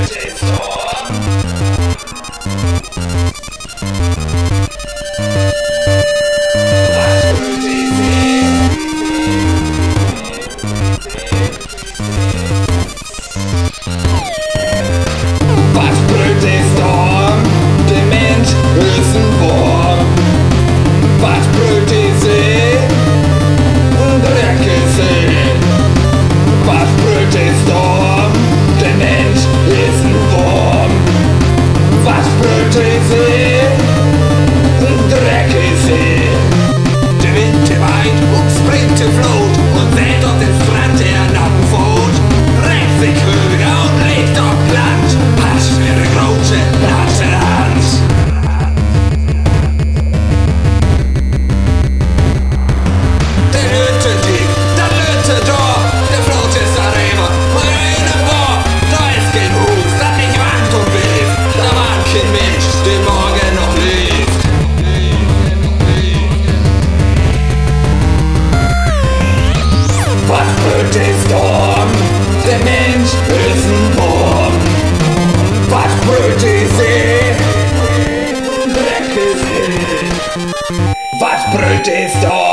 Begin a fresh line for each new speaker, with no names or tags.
Floth und wähnt auf den Strand der natten Fout. Reckt sich höger und legt auf Land. Patsch für die grote, natte Hand. Der lütte dick, der lütte Dorp, der Floth ist daraewer, eenen Worp. Da ist kein Hus, das nich wankt und bevt. Da war kein Minsch, der morgen noch lebt. Was brüllt ist Dorp? Der Minsch ist ein Worp. Was brüllt ist Dreck ist Was brüllt ist Dorp?